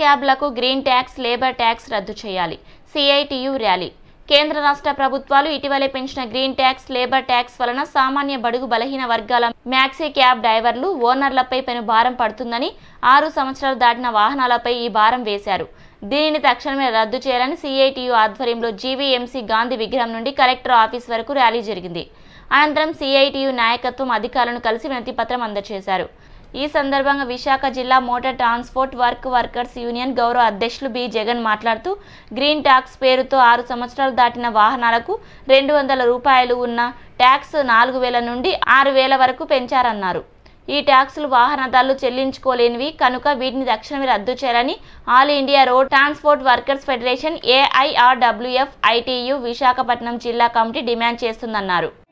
క్యాబ్లకు green tax, labour tax రద్దు చేయాలి. CITU rally. కేంద్ర రాష్ట్ర ప్రభుత్వాలు ఇటీవలే పెంచిన గ్రీన్ ట్యాక్స్, లేబర్ ట్యాక్స్ వలన సామాన్య బడుగు బలహీన వర్గాల మ్యాక్సీ క్యాబ్ డ్రైవర్లు, ఓనర్లపై పెను భారం పడుతుందని 6 సంవత్సరాలు దాటిన వాహనాలపై ఈ భారం వేశారు. దీనిని తక్షణమే రద్దు చేయాలని సిఐటియు ఆధ్వర్యంలో జీవీఎంసీ గాంధీ విగ్రహం నుండి కలెక్టర్ ఆఫీస్ వరకు ర్యాలీ జరిగింది. అనంతరం సిఐటియు నాయకత్వం అధికారులను కలిసి వినతిపత్రం అందజేశారు. ఈ సందర్భంగా విశాఖ జిల్లా మోటార్ ట్రాన్స్పోర్ట్ వర్కర్స్ యూనియన్ గౌరవ అధ్యక్షులు బి జగన్ మాట్లాడుతూ, గ్రీన్ ట్యాక్స్ పేరుతో 6 సంవత్సరాలు దాటిన వాహనాలకు 200 రూపాయలు ఉన్న ట్యాక్స్ 4000 నుండి 6000 వరకు పెంచారన్నారు. ఈ ట్యాక్సులు వాహనదారులు చెల్లించుకోలేనివి కనుక వీటిని తక్షణమే రద్దు చేయాలని all India road transport workers federation AIRWF ITU Visakhapatnam జిల్లా కమిటీ డిమాండ్ చేస్తుందన్నారు.